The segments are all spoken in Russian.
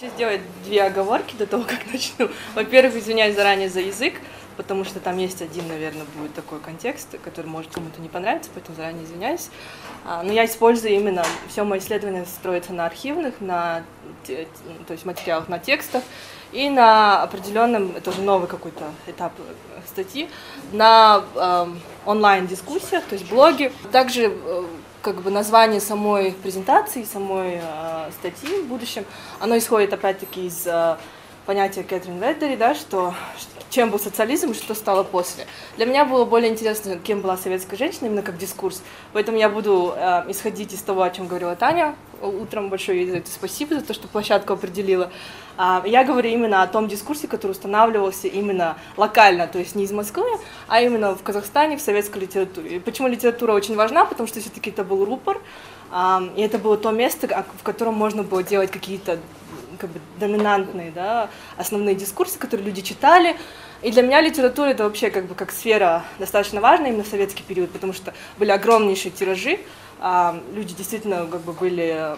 Хочу сделать две оговорки до того, как начну. Во-первых, извиняюсь заранее за язык, потому что там есть один, наверное, будет такой контекст, который может кому-то не понравиться, поэтому заранее извиняюсь. Но я использую именно, все мое исследование строится на архивных, то есть материалах, на текстах и на определенном, это уже новый какой-то этап статьи, на онлайн-дискуссиях, то есть блоге. Также как бы название самой презентации, самой статьи в будущем, оно исходит опять-таки из понятия Кэтрин Веддери, да, что чем был социализм и что стало после. Для меня было более интересно, кем была советская женщина, именно как дискурс. Поэтому я буду исходить из того, о чем говорила Таня. Утром большое ей за это спасибо, за то, что площадку определила. Я говорю именно о том дискурсе, который устанавливался именно локально, то есть не из Москвы, а именно в Казахстане, в советской литературе. И почему литература очень важна? Потому что все-таки это был рупор, и это было то место, в котором можно было делать какие-то как бы доминантные, да, основные дискурсы, которые люди читали. И для меня литература это вообще как бы как сфера достаточно важна именно в советский период, потому что были огромнейшие тиражи, люди действительно как бы были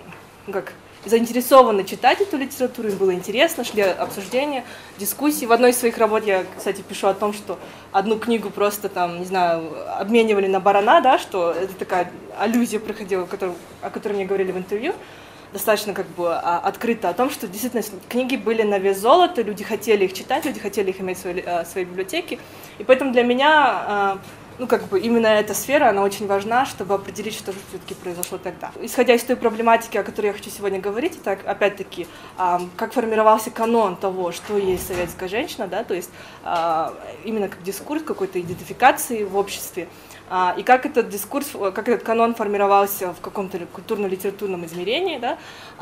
заинтересованы читать эту литературу, им было интересно, шли обсуждения, дискуссии. В одной из своих работ я, кстати, пишу о том, что одну книгу просто там, не знаю, обменивали на барана, да, что это такая аллюзия проходила, о которой мне говорили в интервью, достаточно как бы открыто, о том, что действительно книги были на вес золота, люди хотели их читать, люди хотели их иметь в своей библиотеке. И поэтому для меня как бы именно эта сфера, она очень важна, чтобы определить, что же все-таки произошло тогда. Исходя из той проблематики, о которой я хочу сегодня говорить, это опять-таки, как формировался канон того, что есть советская женщина, да, то есть именно как дискурс какой-то идентификации в обществе, и как этот дискурс, как этот канон формировался в каком-то культурно-литературном измерении, да.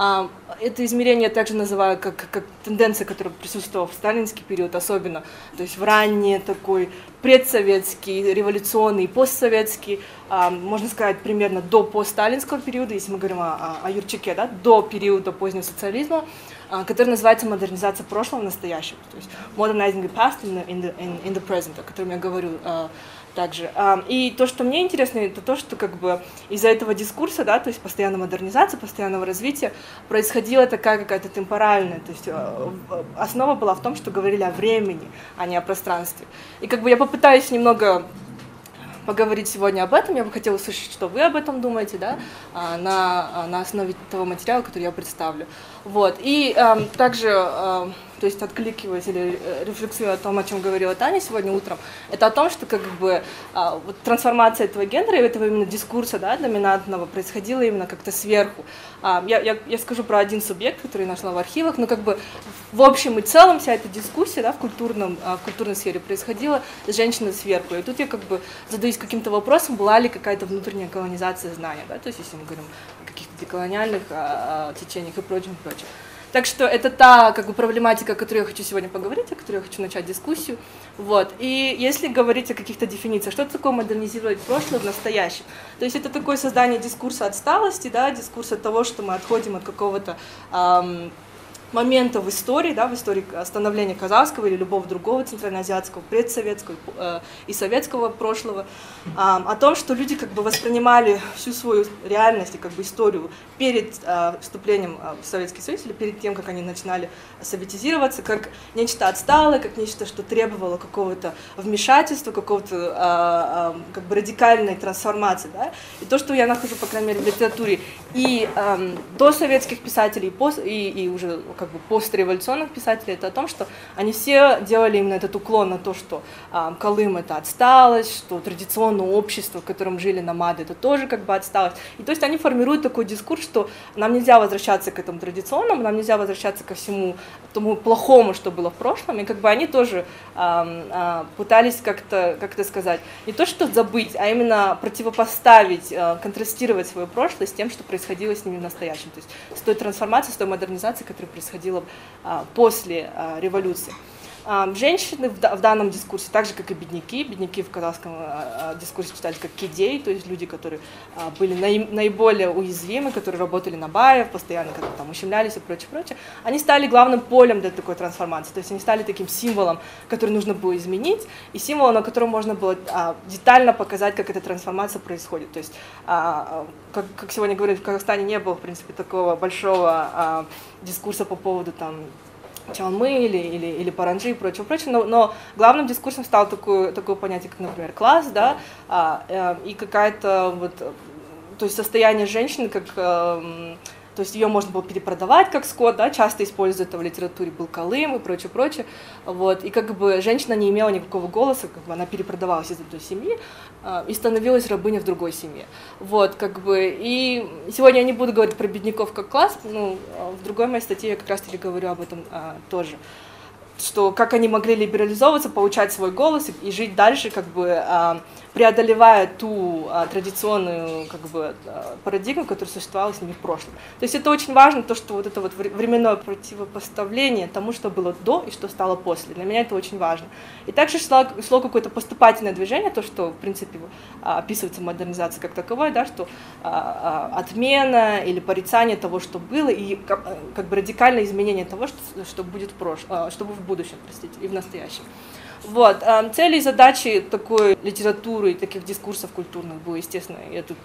Это измерение также называют как тенденция, которая присутствовала в сталинский период особенно, то есть в ранний такой предсоветский, революционный, постсоветский, можно сказать, примерно до постсталинского периода, если мы говорим о Юрчаке, да, до периода позднего социализма, который называется модернизация прошлого в настоящем, то есть modernizing the past in the present, о котором я говорю также. И то, что мне интересно, это то, что как бы из-за этого дискурса, да, то есть постоянной модернизации, постоянного развития, происходила такая какая-то темпоральная, то есть основа была в том, что говорили о времени, а не о пространстве. И как бы я попытаюсь немного поговорить сегодня об этом, я бы хотела услышать, что вы об этом думаете, да, на основе того материала, который я представлю. Вот. И также, то есть откликиваясь или рефлексируя о том, о чем говорила Таня сегодня утром, это о том, что как бы вот трансформация этого гендера и этого именно дискурса, да, доминантного происходила именно как-то сверху. Я скажу про один субъект, который я нашла в архивах, но как бы в общем и целом вся эта дискуссия, да, в культурной сфере происходила с женщиной сверху. И тут я как бы задаюсь каким-то вопросом, была ли какая-то внутренняя колонизация знания, да, то есть если мы говорим о каких-то деколониальных течениях и прочем. Так что это та как бы проблематика, о которой я хочу сегодня поговорить, о которой я хочу начать дискуссию. Вот. И если говорить о каких-то дефинициях, что такое модернизировать прошлое в настоящем? То есть это такое создание дискурса отсталости, да, дискурса того, что мы отходим от какого-то момента в истории, да, в истории становления казахского или любого другого центральноазиатского, предсоветского и советского прошлого, о том, что люди как бы воспринимали всю свою реальность и как бы историю перед вступлением в Советский Союз или перед тем, как они начинали советизироваться, как нечто отсталое, как нечто, что требовало какого-то вмешательства, какого-то как бы радикальной трансформации. Да? И то, что я нахожу, по крайней мере, в литературе и до советских писателей, и уже как бы постреволюционных писателей, это о том, что они все делали именно этот уклон на то, что Колым — это отсталость, что традиционное общество, в котором жили номады, это тоже как бы отсталость. И то есть они формируют такой дискурс, что нам нельзя возвращаться к этому традиционному, нам нельзя возвращаться ко всему тому плохому, что было в прошлом, и как бы они тоже пытались как-то сказать, не то что забыть, а именно противопоставить, контрастировать свое прошлое с тем, что происходило с ними в настоящем, то есть с той трансформацией, с той модернизацией, которая происходила после революции. Женщины в данном дискурсе, так же как и бедняки в казахском дискурсе читались как кедей, то есть люди, которые были наиболее уязвимы, которые работали на баев, постоянно как-то там ущемлялись и прочее, они стали главным полем для такой трансформации, то есть они стали таким символом, который нужно было изменить, и символом, на котором можно было детально показать, как эта трансформация происходит. То есть, как сегодня говорили, в Казахстане не было, в принципе, такого большого дискурса по поводу там чалмы или паранджи и прочее, но главным дискурсом стало такое понятие, как, например, класс, да, и какая-то вот, то есть состояние женщины, как, то есть ее можно было перепродавать как скот, да, часто используют это в литературе, был Колым и прочее, вот, и как бы женщина не имела никакого голоса, как бы она перепродавалась из этой семьи и становилась рабыней в другой семье, вот, как бы, и сегодня я не буду говорить про бедняков как класс, ну, в другой моей статье я как раз-таки говорю об этом тоже, что как они могли либерализовываться, получать свой голос и жить дальше, как бы преодолевая ту традиционную как бы парадигму, которая существовала с ними в прошлом. То есть это очень важно, то, что вот это вот временное противопоставление тому, что было до и что стало после. Для меня это очень важно. И также шло какое-то поступательное движение, то, что, в принципе, описывается модернизация как таковой, да, что отмена или порицание того, что было, и как бы радикальное изменение того, что будет в прошлом, что будет в будущем, простите, и в настоящем. Вот. Цели и задачи такой литературы и таких дискурсов культурных было, естественно, я тут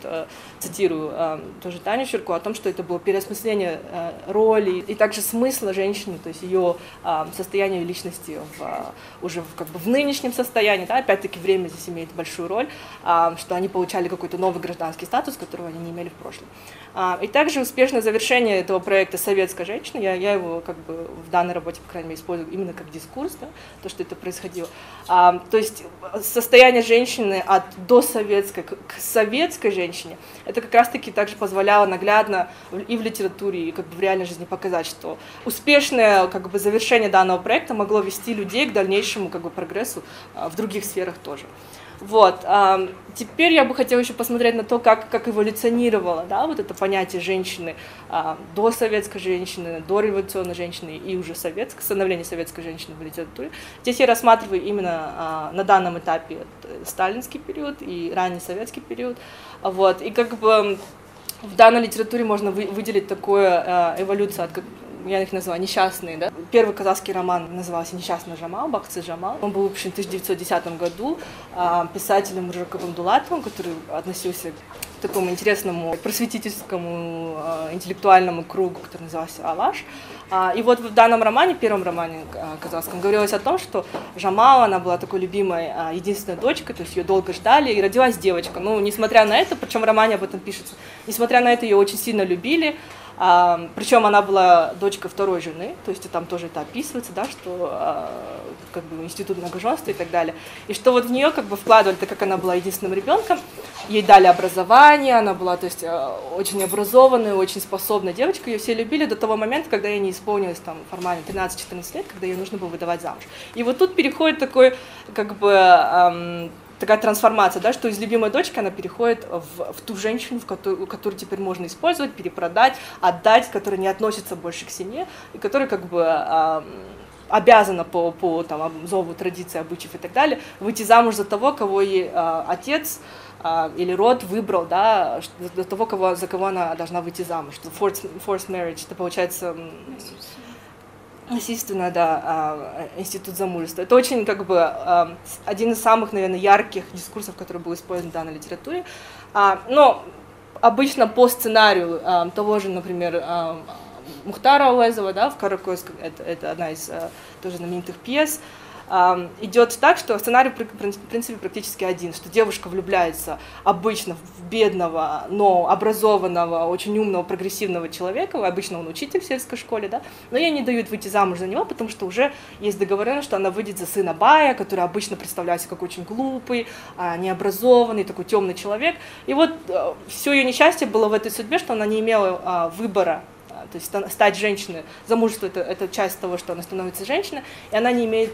цитирую тоже Таню Щурко, о том, что это было переосмысление роли и также смысла женщины, то есть ее состояние личности уже как бы в нынешнем состоянии, да, опять-таки время здесь имеет большую роль, что они получали какой-то новый гражданский статус, которого они не имели в прошлом. И также успешное завершение этого проекта «Советская женщина», я его как бы в данной работе, по крайней мере, использую именно как дискурс, да, то, что это происходило. То есть состояние женщины от досоветской к советской женщине, это как раз-таки также позволяло наглядно и в литературе, и как бы в реальной жизни показать, что успешное как бы завершение данного проекта могло вести людей к дальнейшему как бы прогрессу в других сферах тоже. Вот. Теперь я бы хотела еще посмотреть на то, как эволюционировало, да, вот это понятие женщины, до советской женщины, до революционной женщины и уже становление советской женщины в литературе. Здесь я рассматриваю именно на данном этапе сталинский период и ранний советский период. Вот. И как бы в данной литературе можно выделить такую эволюцию, я их назвала «Несчастные». Да? Первый казахский роман назывался «Несчастный Жамал», Бакцы Жамал. Он был выпущен в 1910 году писателем Муржаковым Дулатовым, который относился к такому интересному просветительскому интеллектуальному кругу, который назывался «Алаш». И вот в данном романе, первом романе казахском, говорилось о том, что Жамал, она была такой любимой единственной дочкой, то есть ее долго ждали, и родилась девочка. Ну, несмотря на это, причем в романе об этом пишется, несмотря на это, ее очень сильно любили. Причем она была дочкой второй жены, то есть там тоже это описывается, да, что как бы институт многоженства и так далее. И что вот в нее как бы вкладывали, так как она была единственным ребенком, ей дали образование, она была, то есть, очень образованная, очень способная девочка, ее все любили до того момента, когда ей не исполнилось там формально 13-14 лет, когда ее нужно было выдавать замуж. И вот тут переходит такой, как бы, такая трансформация, да, что из любимой дочки она переходит в ту женщину, которую теперь можно использовать, перепродать, отдать, которая не относится больше к семье, и которая как бы обязана по там, зову традиции, обычаев и так далее выйти замуж за того, кого ей отец или род выбрал, да, за того, за кого она должна выйти замуж. Forced marriage, это получается насильственно, да, институт замужества. Это очень, как бы, один из самых, наверное, ярких дискурсов, который был использован в данной литературе. Но обычно по сценарию того же, например, Мухтара Ауэзова, да, в Каракойске, это одна из тоже знаменитых пьес, идет так, что сценарий, в принципе, практически один, что девушка влюбляется обычно в бедного, но образованного, очень умного, прогрессивного человека, обычно он учитель в сельской школе, да, но ей не дают выйти замуж за него, потому что уже есть договоренность, что она выйдет за сына бая, который обычно представляется как очень глупый, необразованный, такой темный человек. И вот все ее несчастье было в этой судьбе, что она не имела выбора. То есть стать женщиной, замужество это часть того, что она становится женщиной, и она не имеет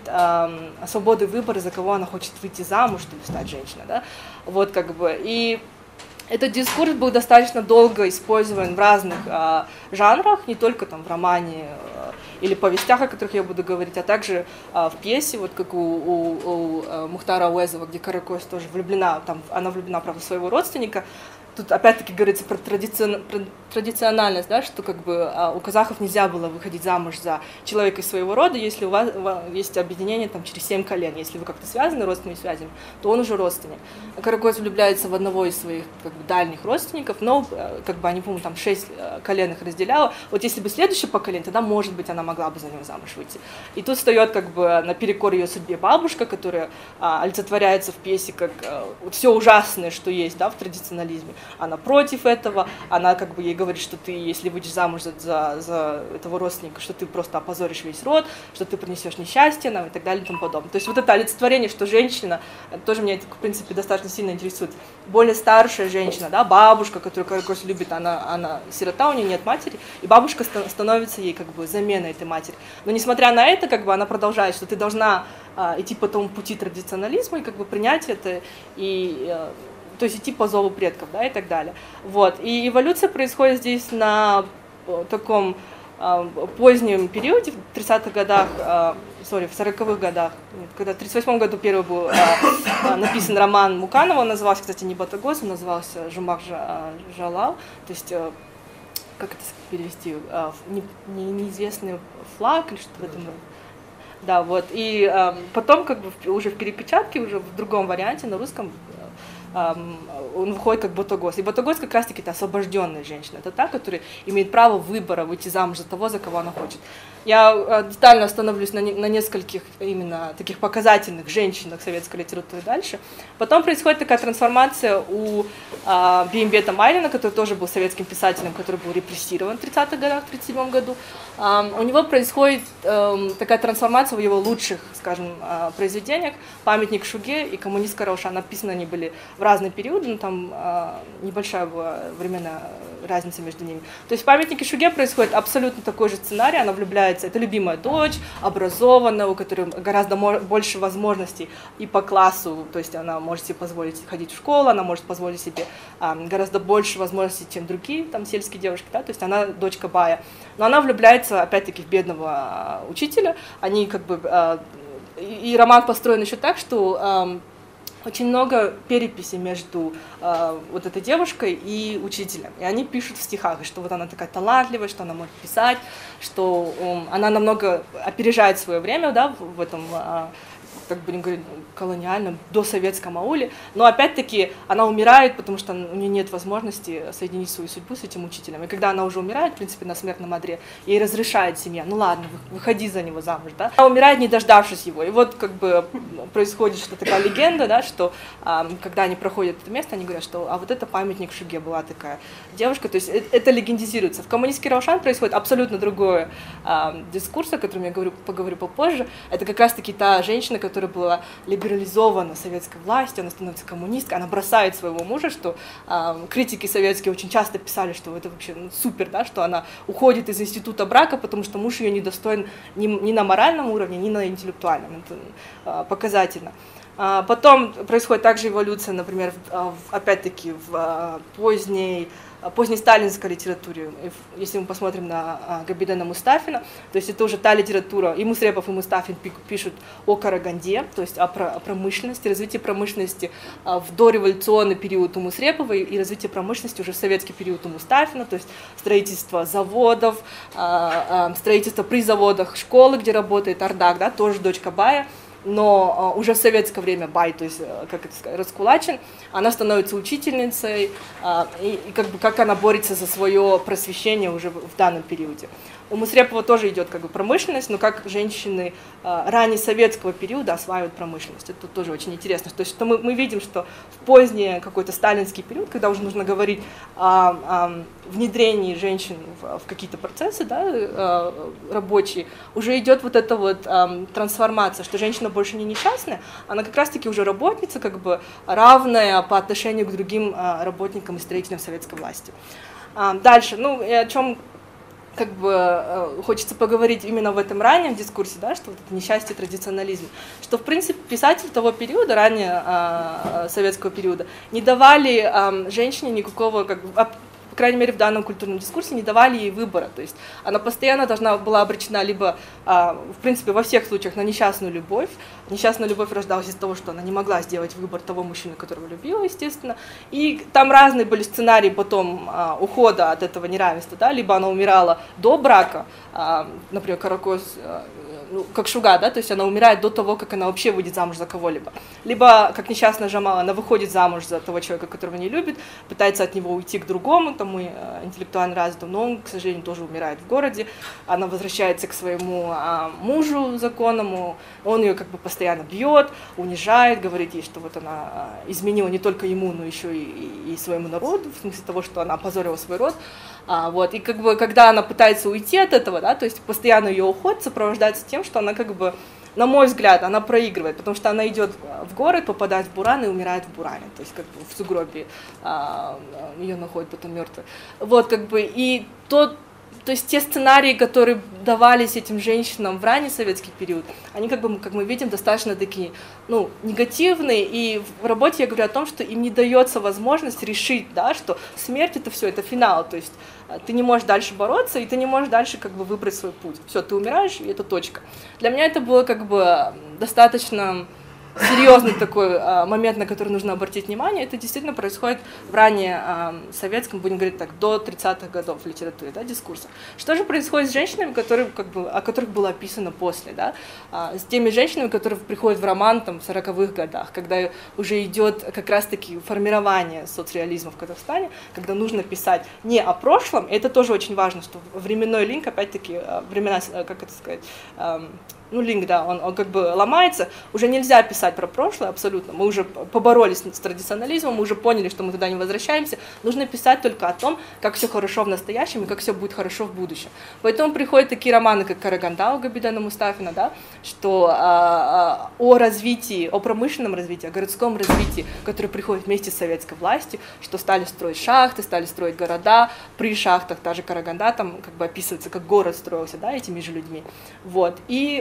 свободы выбора, за кого она хочет выйти замуж, чтобы стать женщиной, да? Вот как бы. И Этот дискурс был достаточно долго использован в разных жанрах, не только там в романе или повестях, о которых я буду говорить, а также в пьесе, вот как у Мухтара Ауэзова, где Каракөз тоже влюблена, там, она влюблена, правда, в своего родственника. Тут опять-таки говорится про традициональность, да, что как бы у казахов нельзя было выходить замуж за человека из своего рода, если у вас есть объединение там, через 7 колен. Если вы как-то связаны родственными связями, то он уже родственник. Каракөз влюбляется в одного из своих как бы, дальних родственников, но как бы они, по-моему, там 6 колен их разделяло. Вот если бы следующее поколение, тогда, может быть, она могла бы за него замуж выйти. И тут встает как бы наперекор ее судьбе бабушка, которая олицетворяется в пьесе как все ужасное, что есть, да, в традиционализме. Она против этого, она как бы ей говорит, что ты, если выйдешь замуж за этого родственника, что ты просто опозоришь весь род, что ты принесешь несчастье нам и так далее и тому подобное. То есть вот это олицетворение, что женщина, тоже меня это, в принципе, достаточно сильно интересует, более старшая женщина, да, бабушка, которую Каракөз любит, она сирота, у нее нет матери, и бабушка становится ей как бы заменой этой матери. Но несмотря на это, как бы она продолжает, что ты должна идти по тому пути традиционализма и как бы принять это, и то есть идти по зову предков, да, и так далее. Вот. И эволюция происходит здесь на таком позднем периоде, в 30-х годах, в 40-х годах, когда в 1938 году первый был написан роман Муканова, он назывался, кстати, не Батагос, он назывался Жумах Жалал, то есть, как это перевести, неизвестный флаг или что-то в этом роде. Да, вот, и потом как бы уже в перепечатке, уже в другом варианте, на русском, он выходит как Ботагос. И Ботагос как раз-таки это освобожденная женщина. Это та, которая имеет право выбора выйти замуж за того, за кого она хочет. Я детально остановлюсь на нескольких именно таких показательных женщинах советской литературы дальше. Потом происходит такая трансформация у Беймбета Майлина, который тоже был советским писателем, который был репрессирован в 30-х годах, в 1937 году. У него происходит такая трансформация в его лучших, скажем, произведениях. «Памятник Шуге» и «Коммунистка Раушан». Написаны они были в разные периоды, но там небольшая была временная разница между ними. То есть в «Памятнике Шуге» происходит абсолютно такой же сценарий. Она влюбляется, это любимая дочь, образованная, у которой гораздо больше возможностей и по классу, то есть она может себе позволить ходить в школу, она может позволить себе гораздо больше возможностей, чем другие там сельские девушки, да, то есть она дочка бая. Но она влюбляется, опять-таки, в бедного учителя. Они как бы... И роман построен еще так, что очень много переписи между вот этой девушкой и учителем. И они пишут в стихах, что вот она такая талантливая, что она может писать, что она намного опережает свое время, да, в этом, как будем говорить, колониальном, досоветском ауле. Но опять-таки она умирает, потому что у нее нет возможности соединить свою судьбу с этим учителем. И когда она уже умирает, в принципе, на смертном одре, ей разрешает семья, ну ладно, выходи за него замуж, да. Она умирает, не дождавшись его. И вот как бы происходит что такая легенда, да, что когда они проходят это место, они говорят, что вот это памятник Шуге была такая девушка. То есть это легендизируется. В «Коммунистке Раушан» происходит абсолютно другой дискурс, о котором я поговорю попозже. Это как раз-таки та женщина, которая была либерализована советской властью, она становится коммунисткой, она бросает своего мужа, что критики советские очень часто писали, что это вообще супер, да, что она уходит из института брака, потому что муж ее не достоин ни на моральном уровне, ни на интеллектуальном. Это показательно. Потом происходит также эволюция, например, опять-таки в поздней сталинской литературе, если мы посмотрим на Габидена Мустафина, то есть это уже та литература, и Мусрепов, и Мустафин пишут о Караганде, то есть о промышленности, развитии промышленности в дореволюционный период у Мусрепова и развитие промышленности уже в советский период у Мустафина, то есть строительство заводов, строительство при заводах школы, где работает Ардак, да, тоже дочка бая. Но уже в советское время бай, то есть, как это сказать, раскулачен, она становится учительницей, и как она борется за свое просвещение уже в данном периоде. У Мусрепова тоже идет как бы промышленность, но как женщины раннесоветского периода осваивают промышленность. Это тоже очень интересно. То есть что мы видим, что в поздний какой-то сталинский период, когда уже нужно говорить о внедрении женщин в какие-то процессы, да, рабочие, уже идет вот эта вот трансформация, что женщина больше не несчастная, она как раз-таки уже работница, как бы равная по отношению к другим работникам и строителям советской власти. Дальше, ну, и о чем как бы хочется поговорить именно в этом раннем дискурсе, да, что вот это несчастье традиционализма, что, в принципе, писатели того периода, ранее советского периода, не давали женщине никакого, как бы, по крайней мере, в данном культурном дискурсе, не давали ей выбора. То есть она постоянно должна была обречена либо, в принципе, во всех случаях на несчастную любовь. Несчастная любовь рождалась из того, что она не могла сделать выбор того мужчины, которого любила, естественно. И там разные были сценарии потом ухода от этого неравенства. Да? Либо она умирала до брака, например, Каракоз, ну, как Шуга, да, то есть она умирает до того, как она вообще выйдет замуж за кого-либо. Либо, как несчастная Жамала, она выходит замуж за того человека, которого не любит, пытается от него уйти к другому, тому интеллектуально развитому, но он, к сожалению, тоже умирает в городе. Она возвращается к своему мужу законному, он ее как бы постоянно бьет, унижает, говорит ей, что вот она изменила не только ему, но еще и своему народу, в смысле того, что она опозорила свой род. Вот. И как бы, когда она пытается уйти от этого, да, то есть постоянно ее уход сопровождается тем, что она как бы, на мой взгляд, она проигрывает, потому что она идет в город, попадает в буран и умирает в буране, то есть как бы в сугробе ее находят потом мертвой. Вот как бы и то есть те сценарии, которые давались этим женщинам в ранний советский период, они, как бы, как мы видим, достаточно такие, ну, негативные, и в работе я говорю о том, что им не дается возможность решить, да, что смерть — это все, это финал, то есть ты не можешь дальше бороться, и ты не можешь дальше как бы выбрать свой путь. Все, ты умираешь, и это точка. Для меня это было как бы достаточно серьезный такой момент, на который нужно обратить внимание. Это действительно происходит в ранее советском, будем говорить так, до 30-х годов в литературе, да, дискурса. Что же происходит с женщинами, которые, как бы, о которых было описано после, да? С теми женщинами, которые приходят в роман там, в 40-х годах, когда уже идет как раз-таки формирование соцреализма в Казахстане, когда нужно писать не о прошлом, и это тоже очень важно, что временной линк, опять-таки, времена, как это сказать, ну, линк, да, он как бы ломается, уже нельзя писать про прошлое абсолютно, мы уже поборолись с традиционализмом, мы уже поняли, что мы туда не возвращаемся, нужно писать только о том, как все хорошо в настоящем и как все будет хорошо в будущем. Поэтому приходят такие романы, как «Караганда» у Габидена Мустафина, да, что о развитии, о промышленном развитии, о городском развитии, которое приходит вместе с советской властью, что стали строить шахты, стали строить города, при шахтах та же Караганда там как бы описывается, как город строился, да, этими же людьми, вот,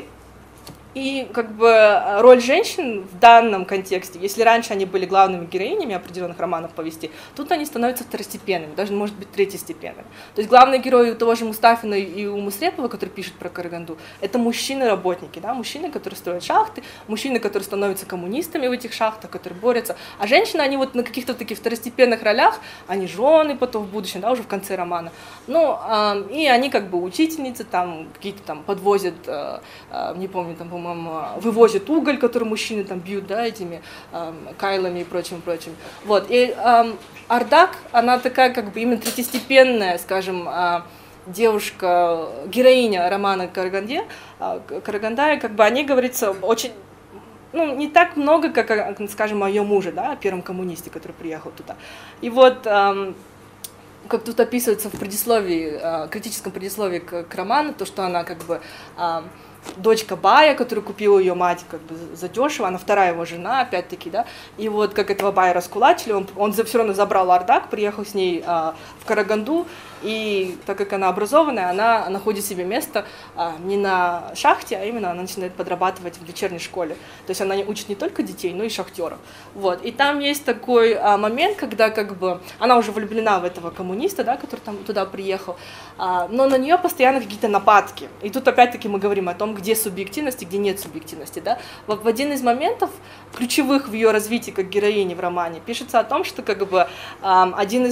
и как бы роль женщин в данном контексте, если раньше они были главными героинями определенных романов, повестей, тут они становятся второстепенными, даже, может быть, третьестепенными. То есть главные герои у того же Мустафина и у Мусрепова, который пишет про Караганду, это мужчины-работники, да, мужчины, которые строят шахты, мужчины, которые становятся коммунистами в этих шахтах, которые борются, а женщины, они вот на каких-то таких второстепенных ролях, они жены потом в будущем, да, уже в конце романа, ну, и они как бы учительницы, там, какие-то там подвозят, не помню, там, по-моему, вывозят уголь, который мужчины там бьют, да, этими кайлами и прочим. Вот. И Ардак, она такая как бы именно третьестепенная, скажем, девушка, героиня романа Караганда, и как бы о ней говорится очень, ну, не так много, как, скажем, о ее муже, да, о первом коммунисте, который приехал туда. И вот как тут описывается в предисловии, критическом предисловии к роману, то, что она как бы дочка Бая, которую купила ее мать как бы задешево, она вторая его жена, опять-таки, да, и вот как этого Бая раскулачили, он все равно забрал Ардак, приехал с ней в Караганду, и так как она образованная, она находит себе место не на шахте, а именно она начинает подрабатывать в вечерней школе, то есть она учит не только детей, но и шахтеров, вот, и там есть такой момент, когда как бы она уже влюблена в этого коммуниста, да, который там туда приехал, но на нее постоянно какие-то нападки, и тут опять-таки мы говорим о том, где субъективность и где нет субъективности, да. В один из моментов ключевых в ее развитии как героини в романе пишется о том, что как бы один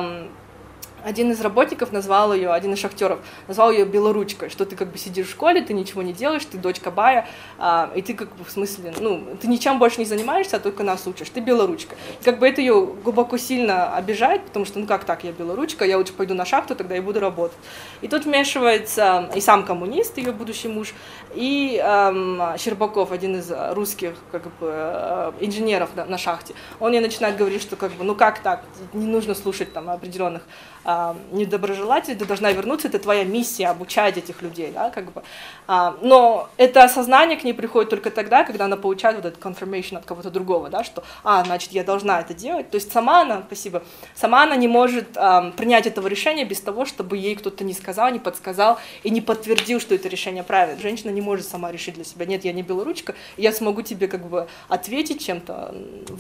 из работников назвал ее, один из шахтеров назвал ее белоручкой, что ты как бы сидишь в школе, ты ничего не делаешь, ты дочка Бая, и ты как бы в смысле, ну, ты ничем больше не занимаешься, а только нас учишь, ты белоручка. И как бы это ее глубоко сильно обижает, потому что, ну как так, я белоручка, я лучше пойду на шахту, тогда и буду работать. И тут вмешивается и сам коммунист, ее будущий муж, и Щербаков, один из русских как бы инженеров на шахте, он ей начинает говорить, что как бы, ну как так, не нужно слушать там определенных недоброжелателей, ты должна вернуться, это твоя миссия обучать этих людей, да, как бы. Но это осознание к ней приходит только тогда, когда она получает вот этот confirmation от кого-то другого, да, что, значит, я должна это делать. То есть сама она не может принять этого решения без того, чтобы ей кто-то не сказал, не подсказал и не подтвердил, что это решение правильное. Женщина не может сама решить для себя, нет, я не белоручка, я смогу тебе как бы ответить чем-то.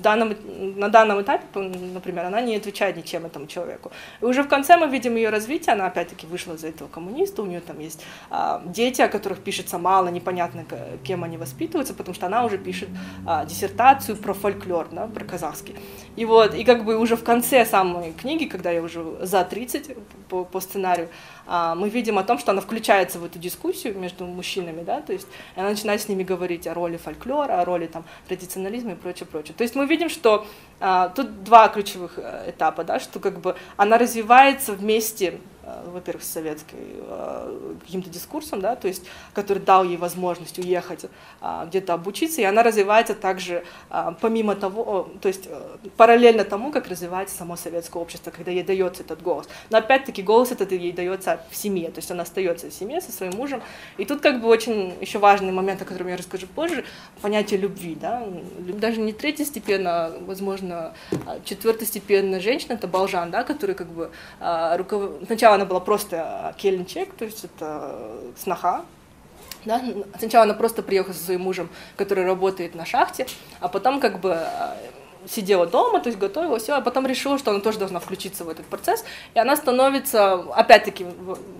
На данном этапе, например, она не отвечает ничем этому человеку. И уже в конце мы видим ее развитие, она опять-таки вышла из этого коммуниста, у нее там есть дети, о которых пишется мало, непонятно, кем они воспитываются, потому что она уже пишет диссертацию про фольклор, да, про казахский. И как бы уже в конце самой книги, когда я уже за 30 по сценарию, мы видим о том, что она включается в эту дискуссию между мужчинами, да, то есть она начинает с ними говорить о роли фольклора, о роли там традиционализма и прочее. То есть мы видим, что тут два ключевых этапа, да, что как бы она развивается вместе, во-первых, с советским каким-то дискурсом, да, то есть, который дал ей возможность уехать где-то обучиться, и она развивается также помимо того, то есть параллельно тому, как развивается само советское общество, когда ей дается этот голос. Но опять-таки голос этот ей дается в семье, то есть она остается в семье со своим мужем. И тут как бы очень еще важный момент, о котором я расскажу позже, понятие любви, да, даже не третьестепенно, возможно, четвертостепенная женщина, это Балжан, да, который как бы сначала она была просто келинчек, то есть это сноха. Да? Сначала она просто приехала со своим мужем, который работает на шахте, а потом как бы сидела дома, то есть готовила все, а потом решила, что она тоже должна включиться в этот процесс, и она становится, опять-таки,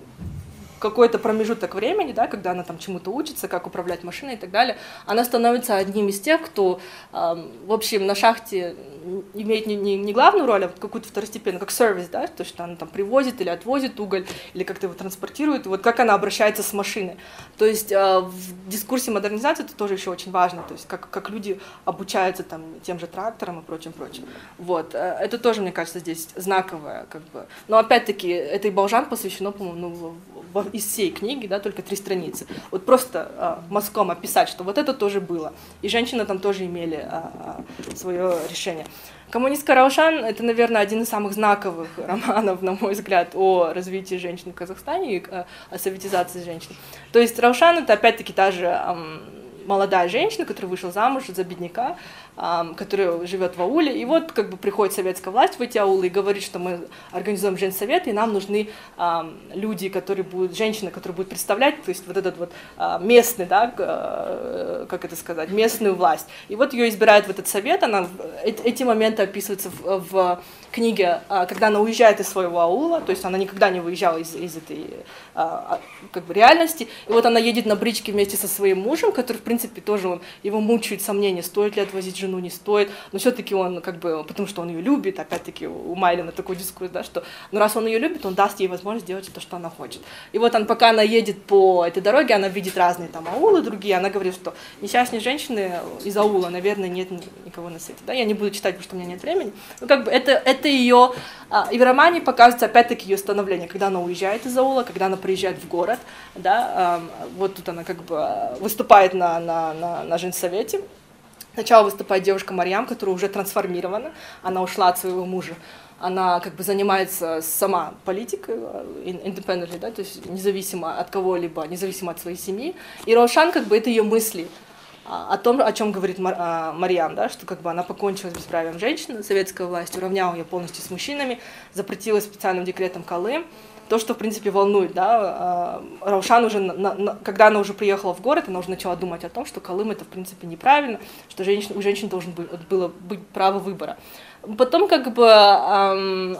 какой-то промежуток времени, да, когда она там чему-то учится, как управлять машиной и так далее, она становится одним из тех, кто, в общем, на шахте имеет не главную роль, а какую-то второстепенную, как сервис, да, то, что она там привозит или отвозит уголь, или как-то его транспортирует, и вот как она обращается с машиной. То есть в дискурсе модернизации это тоже еще очень важно, то есть как люди обучаются там тем же тракторам и прочим. Вот, это тоже, мне кажется, здесь знаковое, как бы. Но опять-таки, этой Балжан посвящено, по-моему, из всей книги, да, только 3 страницы. Вот просто мазком описать, что вот это тоже было. И женщины там тоже имели свое решение. «Коммунистка Раушан» — это, наверное, один из самых знаковых романов, на мой взгляд, о развитии женщин в Казахстане и о советизации женщин. То есть Раушан — это опять-таки та же молодая женщина, которая вышла замуж за бедняка, который живет в ауле, и вот как бы приходит советская власть в эти аулы и говорит, что мы организуем женсовет, и нам нужны люди, женщины, которые будут представлять, то есть вот этот вот местный, да, как это сказать, местную власть. И вот ее избирают в этот совет, эти моменты описываются в книге, когда она уезжает из своего аула, то есть она никогда не выезжала из этой как бы реальности, и вот она едет на бричке вместе со своим мужем, который, в принципе, тоже его мучают сомнения, стоит ли отвозить жену, не стоит, но все-таки он, как бы, потому что он ее любит, опять-таки у Майлина такой дискурс, да, что, ну, раз он ее любит, он даст ей возможность сделать то, что она хочет. И вот пока она едет по этой дороге, она видит разные там аулы другие, она говорит, что несчастные женщины из аула, наверное, нет никого на свете, да, я не буду читать, потому что у меня нет времени, но как бы это ее, и в романе показывается опять-таки ее становление, когда она уезжает из аула, когда она приезжает в город, да, вот тут она как бы выступает на женсовете. Сначала выступает девушка Марьям, которая уже трансформирована, она ушла от своего мужа, она как бы занимается сама политикой, independently, да, то есть независимо от кого-либо, независимо от своей семьи, и Раушан как бы это ее мысли о том, о чем говорит Марьям, да, что как бы она покончила с бесправием женщин, советская власть уравняла ее полностью с мужчинами, запретила специальным декретом Колым. То, что, в принципе, волнует, да, Раушан уже, когда она уже приехала в город, она уже начала думать о том, что Колым это, в принципе, неправильно, что у женщин должен было быть право выбора. Потом, как бы,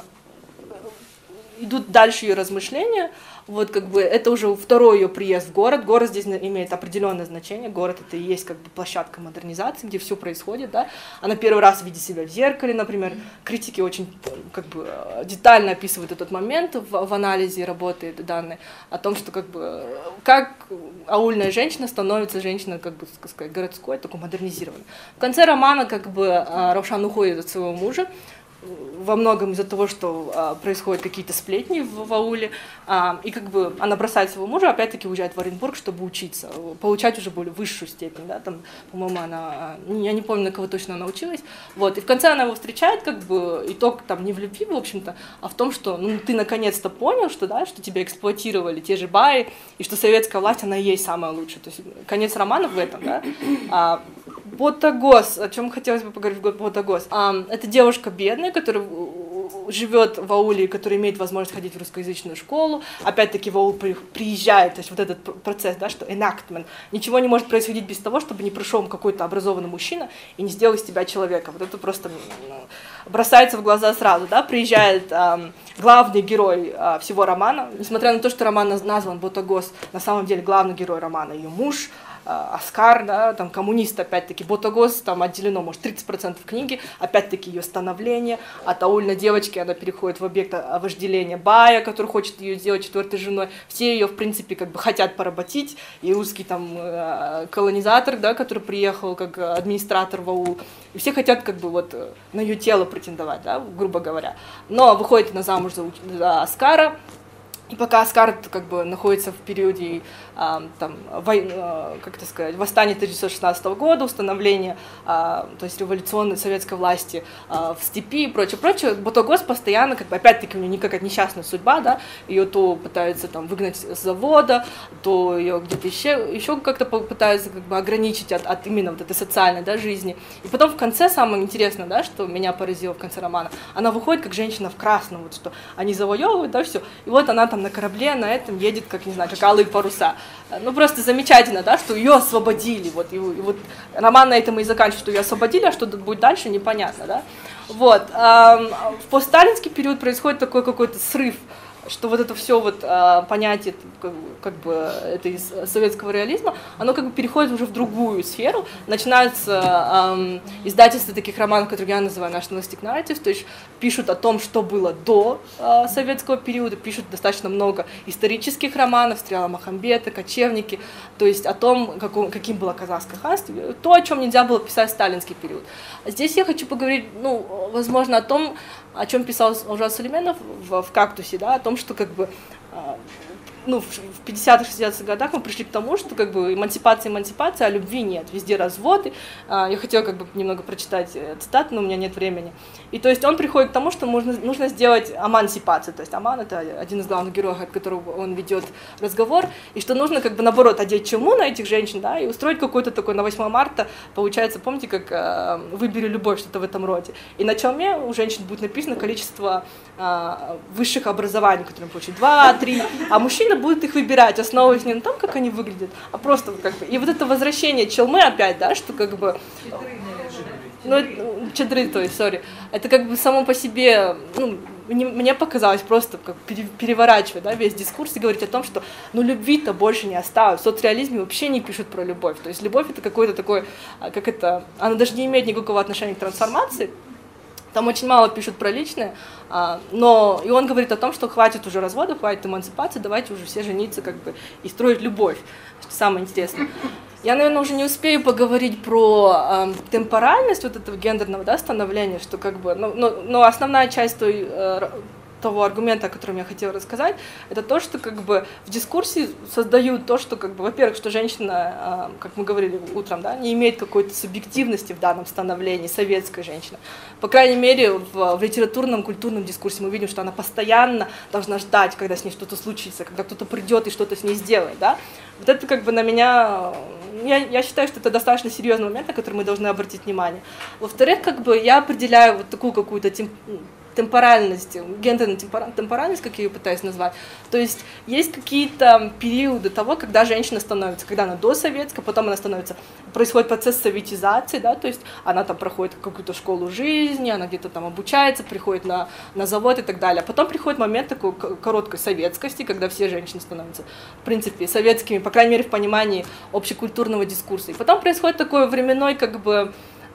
идут дальше ее размышления, вот как бы это уже второй ее приезд в город. Город здесь имеет определенное значение. Город это и есть как бы площадка модернизации, где все происходит, да. Она первый раз видит себя в зеркале, например. Критики очень как бы детально описывают этот момент в анализе работы данной о том, что как аульная женщина становится женщиной, как бы сказать, городской, такой модернизированной. В конце романа как бы Раушан уходит от своего мужа. во многом из-за того, что происходят какие-то сплетни в ауле, и как бы она бросает своего мужа, опять-таки уезжает в Оренбург, чтобы учиться, получать уже более высшую степень, да, там, по-моему, я не помню, на кого точно она училась, вот, и в конце она его встречает, как бы, итог там не в любви, в общем-то, а в том, что, ну, ты наконец-то понял, что, да, что тебя эксплуатировали те же баи, и что советская власть, она и есть самая лучшая, то есть конец романа в этом, да. Ботагос, о чем хотелось бы поговорить в Ботагос. Это девушка бедная, которая живет в ауле, которая имеет возможность ходить в русскоязычную школу. Опять-таки в аул приезжает, то есть вот этот процесс, да, что enactment. Ничего не может происходить без того, чтобы не пришел какой-то образованный мужчина и не сделал из тебя человека. Вот это просто бросается в глаза сразу, да. Приезжает главный герой всего романа, несмотря на то, что роман назван Ботагос, на самом деле главный герой романа ее муж, Оскар, да, там коммунист, опять-таки, Ботагос, там отделено, может, 30% книги, опять-таки ее становление, от аульной девочки она переходит в объект вожделения бая, который хочет ее сделать четвертой женой, все ее, в принципе, как бы хотят поработить, и русский там колонизатор, да, который приехал как администратор в аул, и все хотят как бы вот на ее тело претендовать, да, грубо говоря, но выходит она замуж за Оскара. И пока Оскар как бы находится в периоде как это сказать, восстания 1916 года, установления, то есть революционной советской власти в степи и прочее, Ботагос постоянно, как бы, опять-таки, у нее никакая несчастная судьба, да, ее то пытаются там выгнать с завода, то ее где-то еще как-то пытаются как бы ограничить от именно вот этой социальной, да, жизни. И потом в конце, самое интересное, да, что меня поразило в конце романа, она выходит как женщина в красном, вот что они завоевывают, да, все, и вот она там на корабле на этом едет, как, не знаю, как алые паруса. Ну, просто замечательно, да, что ее освободили, вот, и вот роман на этом и заканчивается, что ее освободили, а что будет дальше, непонятно, да. Вот, в постсталинский период происходит такой какой-то срыв, что вот это все вот понятие как бы это из советского реализма, оно как бы переходит уже в другую сферу, начинаются издательства таких романов, которые я называю nationalistic narrative, то есть пишут о том, что было до советского периода, пишут достаточно много исторических романов, Стрела Махамбета, Кочевники, то есть о том, каким было казахское ханство, то, о чем нельзя было писать в сталинский период. Здесь я хочу поговорить, ну, возможно, о том, о чем писал Ужас Сулейменов в «Кактусе», да, о том, что как бы ну, в 50-х, 60-х годах мы пришли к тому, что как бы эмансипация, а любви нет, везде разводы. Я хотела как бы немного прочитать цитату, но у меня нет времени. И то есть он приходит к тому, что нужно сделать эмансипацию, то есть Аман — это один из главных героев, от которого он ведет разговор, и что нужно как бы наоборот одеть чему на этих женщин, да, и устроить какой-то такой на 8 марта, получается, помните, как «Выбери любовь», что-то в этом роде. И на челме у женщин будет написано количество высших образований, которые они получат, 2, 3, а мужчина будет их выбирать, основываясь не на том, как они выглядят, а просто как бы. И вот это возвращение челмы опять, да, что как бы... Ну, чадры, то есть, сори. Это как бы само по себе, ну, мне показалось просто как переворачивать, да, весь дискурс и говорить о том, что ну любви-то больше не осталось. В соцреализме вообще не пишут про любовь. То есть любовь — это какой-то такой, как это, она даже не имеет никакого отношения к трансформации. Там очень мало пишут про личное, но и он говорит о том, что хватит уже разводов, хватит эмансипации, давайте уже все жениться как бы и строить любовь, что самое интересное. Я, наверное, уже не успею поговорить про темпоральность вот этого гендерного, да, становления, что как бы, но основная часть того аргумента, о котором я хотела рассказать, это то, что как бы в дискурсе создают то, что как бы, во-первых, что женщина, как мы говорили утром, да, не имеет какой-то субъективности в данном становлении, советская женщина. По крайней мере, в литературном, культурном дискурсе мы видим, что она постоянно должна ждать, когда с ней что-то случится, когда кто-то придет и что-то с ней сделает, да. Вот это как бы на меня, я считаю, что это достаточно серьезный момент, на который мы должны обратить внимание. Во-вторых, как бы я определяю вот такую какую-то темпоральность, гендерную темпоральность, как я ее пытаюсь назвать. То есть есть какие-то периоды того, когда женщина становится, когда она досоветская, потом она становится, происходит процесс советизации, да, то есть она там проходит какую-то школу жизни, она где-то там обучается, приходит на завод и так далее. Потом приходит момент такой короткой советскости, когда все женщины становятся, в принципе, советскими, по крайней мере, в понимании общекультурного дискурса. И потом происходит такой временной, как бы,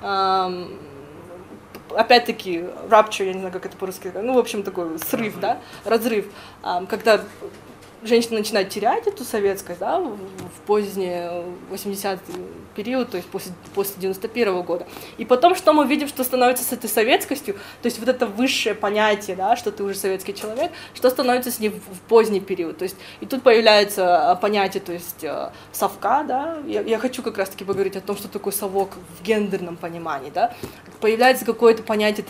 опять-таки, rupture, я не знаю, как это по-русски, ну, в общем, такой срыв, да, разрыв, когда женщина начинает терять эту советскость, да, в поздний 80-й период, то есть после 91-го года. И потом, что мы видим, что становится с этой советскостью, то есть вот это высшее понятие, да, что ты уже советский человек, что становится с ней в поздний период. То есть и тут появляется понятие, то есть совка, да, я хочу как раз-таки поговорить о том, что такое совок в гендерном понимании, да, появляется какое-то понятие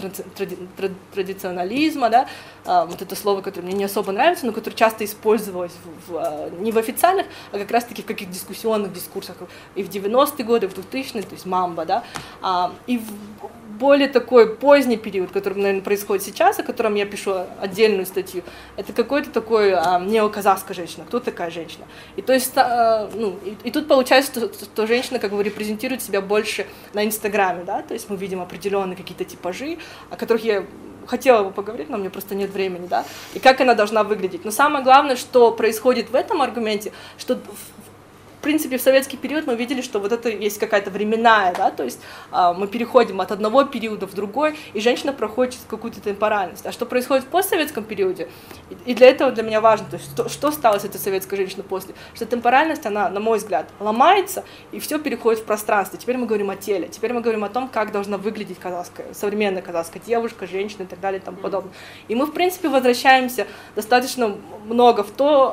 традиционализма, да, вот это слово, которое мне не особо нравится, но которое часто использовалось не в официальных, а как раз-таки в каких-то дискуссионных дискурсах и в 90-е годы, и в 2000-е, то есть мамба, да, и в более такой поздний период, который, наверное, происходит сейчас, о котором я пишу отдельную статью, это какой-то такой неоказахская женщина, кто такая женщина. И то есть, и тут получается, что женщина как бы репрезентирует себя больше на Инстаграме, да, то есть мы видим определенные какие-то типажи, о которых я хотела бы поговорить, но у меня просто нет времени, да, и как она должна выглядеть. Но самое главное, что происходит в этом аргументе, что в принципе, в советский период мы видели, что вот это есть какая-то временная, да, то есть мы переходим от одного периода в другой, и женщина проходит через какую-то темпоральность. А что происходит в постсоветском периоде? И для этого для меня важно, то есть что стало с этой советской женщиной после? Что темпоральность, она, на мой взгляд, ломается, и все переходит в пространство. Теперь мы говорим о теле, теперь мы говорим о том, как должна выглядеть современная казахская девушка, женщина и так далее и тому подобное. И мы, в принципе, возвращаемся достаточно много в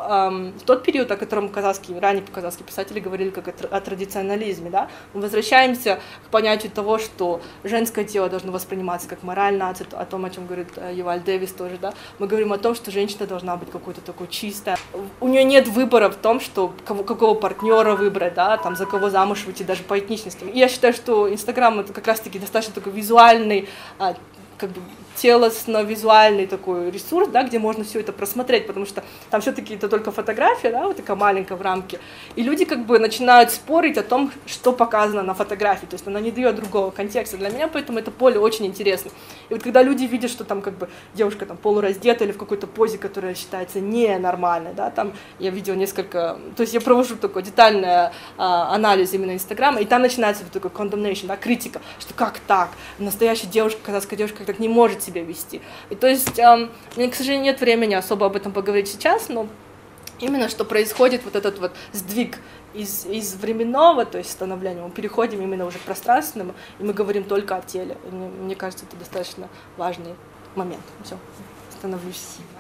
тот период, о котором ранее казахские писатели говорили как о традиционализме, да? Мы возвращаемся к понятию того, что женское тело должно восприниматься как морально, о том, о чем говорит Юваль Дэвис тоже, да? Мы говорим о том, что женщина должна быть какой-то такой чистой. У нее нет выбора в том, что какого партнера выбрать, да, там, за кого замуж выйти, даже по этничности. И я считаю, что Инстаграм — это как раз-таки достаточно такой визуальный, как бы целостно-визуальный такой ресурс, да, где можно все это просмотреть, потому что там все-таки это только фотография, да, вот такая маленькая в рамке, и люди как бы начинают спорить о том, что показано на фотографии, то есть она не дает другого контекста для меня, поэтому это поле очень интересно. И вот когда люди видят, что там как бы девушка там полураздета или в какой-то позе, которая считается ненормальной, да, там я видела несколько, то есть я провожу такой детальный анализ именно Инстаграма, и там начинается вот такой condemnation, да, критика, что как так, настоящая девушка, казахская девушка так не может себя вести. И то есть, мне, к сожалению, нет времени особо об этом поговорить сейчас, но именно что происходит вот этот вот сдвиг из временного, то есть становления, мы переходим именно уже к пространственному, и мы говорим только о теле. И мне кажется, это достаточно важный момент. Все, становлюсь.